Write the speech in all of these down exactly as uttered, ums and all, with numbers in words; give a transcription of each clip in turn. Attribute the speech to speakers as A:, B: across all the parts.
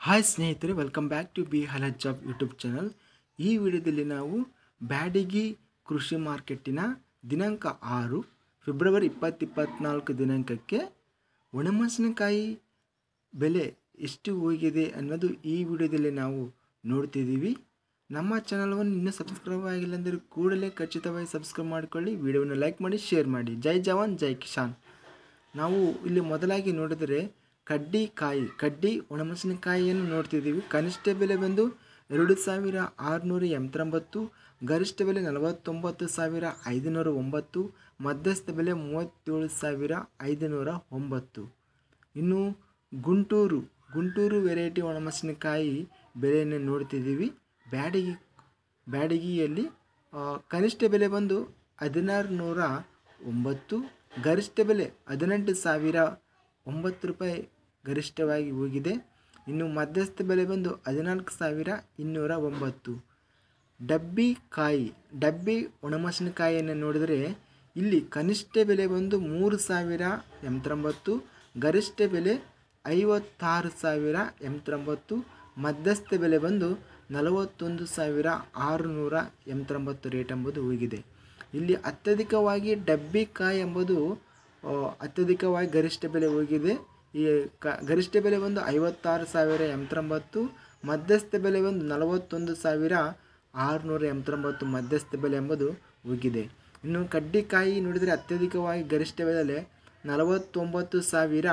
A: Hi ಸ್ನೇಹಿತರೆ, welcome back to ಬಿ ಹಲತ್ ಜಾಬ್ ಯೂಟ್ಯೂಬ್ ಚಾನಲ್. ಈ ವಿಡಿಯೋದಲ್ಲಿ ನಾವು ಬ್ಯಾಡಗಿ ಕೃಷಿ ಮಾರ್ಕೆಟಿನ ದಿನಾಂಕ ಆರು ಫೆಬ್ರವರಿ ಇಪ್ಪತ್ತು ಇಪ್ಪತ್ತ್ನಾಲ್ಕು ದಿನಾಂಕಕ್ಕೆ ಒಣಮೆಣಸಿನಕಾಯಿ ಬೆಲೆ ಎಷ್ಟು ಹೋಗಿದೆ ಅನ್ನೋದು ಈ ವಿಡಿಯೋದಲ್ಲಿ ನಾವು ನೋಡ್ತಿದ್ದೀವಿ. ನಮ್ಮ ಚಾನಲ್ವನ್ನು ಇನ್ನೂ ಸಬ್ಸ್ಕ್ರೈಬ್ ಆಗಿಲ್ಲ ಅಂದರೆ ಕೂಡಲೇ ಖಚಿತವಾಗಿ ಸಬ್ಸ್ಕ್ರೈಬ್ ಮಾಡಿಕೊಳ್ಳಿ, ವಿಡಿಯೋವನ್ನು ಲೈಕ್ ಮಾಡಿ, ಶೇರ್ ಮಾಡಿ. ಜೈ ಜವಾನ್ ಜೈ ಕಿಸಾನ್. ನಾವು ಇಲ್ಲಿ ಮೊದಲಾಗಿ ನೋಡಿದರೆ ಕಡ್ಡಿ ಕಾಯಿ ಕಡ್ಡಿ ಒಣಮೆಣಸಿನಕಾಯಿಯನ್ನು ನೋಡ್ತಿದ್ದೀವಿ. ಕನಿಷ್ಠ ಬೆಲೆ ಬಂದು ಎರಡು ಸಾವಿರ ಆರುನೂರ ಎಂಬತ್ತೊಂಬತ್ತು, ಗರಿಷ್ಠ ಬೆಲೆ ನಲವತ್ತೊಂಬತ್ತು ಸಾವಿರ ಐದುನೂರ ಒಂಬತ್ತು, ಮಧ್ಯಸ್ಥ ಬೆಲೆ ಮೂವತ್ತೇಳು ಸಾವಿರ ಐದುನೂರ ಒಂಬತ್ತು. ಇನ್ನು ಗುಂಟೂರು ಗುಂಟೂರು ವೆರೈಟಿ ಒಣಮೆಣಸಿನಕಾಯಿ ಬೆಲೆಯನ್ನು ನೋಡ್ತಿದ್ದೀವಿ. ಬ್ಯಾಡಗಿ ಬ್ಯಾಡಗಿಯಲ್ಲಿ ಕನಿಷ್ಠ ಬೆಲೆ ಬಂದು ಹದಿನಾರು ನೂರ ಒಂಬತ್ತು, ಗರಿಷ್ಠ ಬೆಲೆ ಹದಿನೆಂಟು ಸಾವಿರ ಒಂಬತ್ತು ರೂಪಾಯಿ ಗರಿಷ್ಠವಾಗಿ ಹೋಗಿದೆ. ಇನ್ನು ಮಧ್ಯಸ್ಥ ಬೆಲೆ ಬಂದು ಹದಿನಾಲ್ಕು ಸಾವಿರ ಇನ್ನೂರ ಒಂಬತ್ತು. ಡಬ್ಬಿ ಕಾಯಿ ಡಬ್ಬಿ ಒಣಮೆಣಸಿನಕಾಯಿಯನ್ನು ನೋಡಿದರೆ ಇಲ್ಲಿ ಕನಿಷ್ಠ ಬೆಲೆ ಬಂದು ಮೂರು ಸಾವಿರ ಎಂಬತ್ತೊಂಬತ್ತು, ಗರಿಷ್ಠ ಬೆಲೆ ಐವತ್ತಾರು ಸಾವಿರ ಎಂಬತ್ತೊಂಬತ್ತು, ಮಧ್ಯಸ್ಥ ಬೆಲೆ ಬಂದು ನಲವತ್ತೊಂದು ಸಾವಿರ ಆರುನೂರ ಎಂಬತ್ತೊಂಬತ್ತು ರೇಟ್ ಎಂಬುದು ಹೋಗಿದೆ. ಇಲ್ಲಿ ಅತ್ಯಧಿಕವಾಗಿ ಡಬ್ಬಿ ಕಾಯಿ ಎಂಬುದು ಅತ್ಯಧಿಕವಾಗಿ ಗರಿಷ್ಠ ಬೆಲೆ ಹೋಗಿದೆ. ಈ ಕ ಗರಿಷ್ಠ ಬೆಲೆ ಬಂದು ಐವತ್ತಾರು ಸಾವಿರ ಎಂಬತ್ತೊಂಬತ್ತು, ಮಧ್ಯಸ್ಥ ಬೆಲೆ ಬಂದು ನಲವತ್ತೊಂದು ಸಾವಿರ ಆರುನೂರ ಎಂಬತ್ತೊಂಬತ್ತು ಮಧ್ಯಸ್ಥ ಬೆಲೆ ಎಂಬುದು ಹೋಗಿದೆ. ಇನ್ನು ಕಡ್ಡಿಕಾಯಿ ನೋಡಿದರೆ ಅತ್ಯಧಿಕವಾಗಿ ಗರಿಷ್ಠ ಬೆಲೆ ನಲವತ್ತೊಂಬತ್ತು ಸಾವಿರ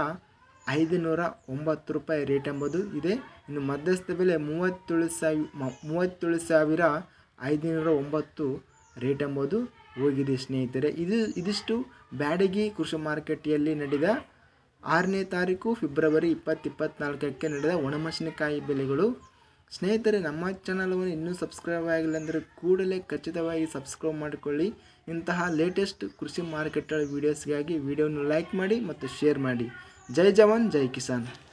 A: ಐದುನೂರ ಒಂಬತ್ತು ರೂಪಾಯಿ ರೇಟ್ ಎಂಬುದು ಇದೆ. ಇನ್ನು ಮಧ್ಯಸ್ಥ ಬೆಲೆ ಮೂವತ್ತೇಳು ಸಾವಿರ ಮೂವತ್ತೇಳು ಸಾವಿರ ಐದುನೂರ ಒಂಬತ್ತು ರೇಟ್ ಎಂಬುದು ಹೋಗಿದೆ. ಸ್ನೇಹಿತರೆ, ಇದು ಇದಿಷ್ಟು ಬ್ಯಾಡಗಿ ಕೃಷಿ ಮಾರುಕಟ್ಟೆಯಲ್ಲಿ ನಡೆದ ಆರನೇ ತಾರೀಕು ಫೆಬ್ರವರಿ ಇಪ್ಪತ್ತು ಇಪ್ಪತ್ತ್ನಾಲ್ಕಕ್ಕೆ ನಡೆದ ಒಣಮೆಣಸಿನಕಾಯಿ ಬೆಲೆಗಳು. ಸ್ನೇಹಿತರೆ, ನಮ್ಮ ಚಾನಲನ್ನು ಇನ್ನೂ ಸಬ್ಸ್ಕ್ರೈಬ್ ಆಗಿಲ್ಲ ಅಂದರೆ ಕೂಡಲೇ ಖಚಿತವಾಗಿ ಸಬ್ಸ್ಕ್ರೈಬ್ ಮಾಡಿಕೊಳ್ಳಿ. ಇಂತಹ ಲೇಟೆಸ್ಟ್ ಕೃಷಿ ಮಾರುಕಟ್ಟೆ ವೀಡಿಯೋಸ್ಗಾಗಿ ವಿಡಿಯೋವನ್ನು ಲೈಕ್ ಮಾಡಿ ಮತ್ತು ಶೇರ್ ಮಾಡಿ. ಜೈ ಜವಾನ್ ಜೈ ಕಿಸಾನ್.